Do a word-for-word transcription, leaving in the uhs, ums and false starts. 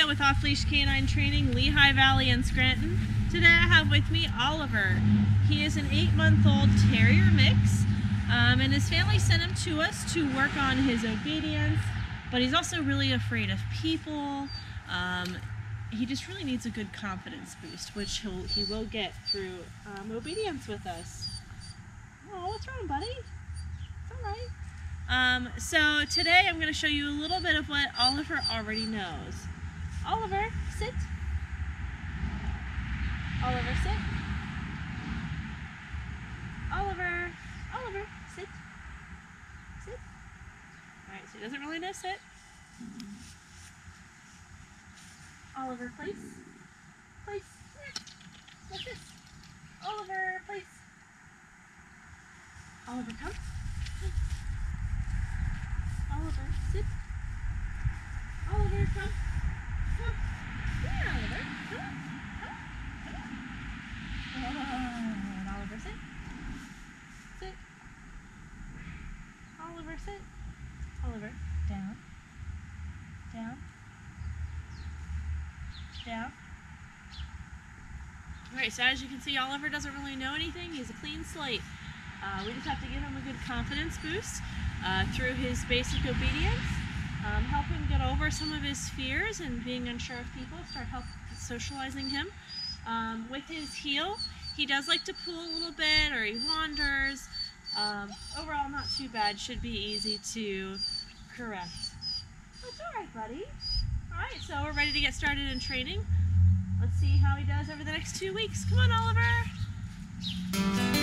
with Off Leash Canine Training, Lehigh Valley and Scranton. Today I have with me Oliver. He is an eight month old terrier mix, um, and his family sent him to us to work on his obedience, but he's also really afraid of people. Um, he just really needs a good confidence boost, which he'll, he will get through um, obedience with us. Oh, what's wrong, buddy? It's all right. Um, so today I'm going to show you a little bit of what Oliver already knows. Oliver, sit. Oliver, sit. Oliver, Oliver, sit. Sit. Alright, so he doesn't really know sit. Oliver, place. Place. What's this? Oliver, place. Oliver, come. Oliver, sit. Oliver, come. Come. Here, Oliver. Come on. Come on. Oh, and Oliver, sit. Sit. Oliver, sit. Oliver, down. Down. Down. Alright, so as you can see, Oliver doesn't really know anything. He's a clean slate. Uh, we just have to give him a good confidence boost uh, through his basic obedience, um, help him get over some of his fears and being unsure of people, start help socializing him. Um, with his heel, he does like to pull a little bit, or he wanders. Um, overall, not too bad, should be easy to correct. That's alright, buddy. Alright, so we're ready to get started in training. Let's see how he does over the next two weeks. Come on, Oliver!